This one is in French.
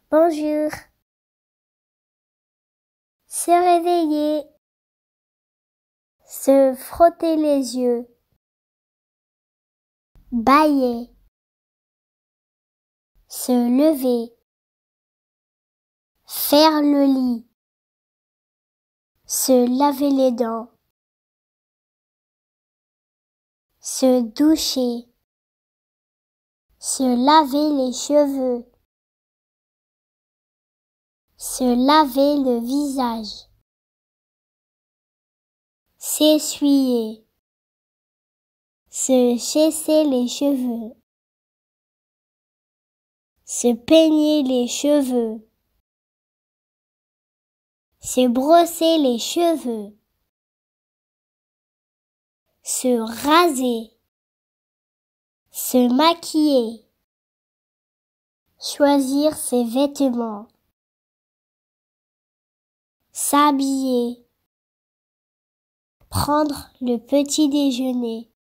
Bonjour. Se réveiller. Se frotter les yeux. Bâiller. Se lever. Faire le lit. Se laver les dents. Se doucher. Se laver les cheveux. Se laver le visage. S'essuyer. Se chasser les cheveux. Se peigner les cheveux. Se brosser les cheveux. Se raser. Se maquiller. Choisir ses vêtements. S'habiller. Prendre le petit déjeuner.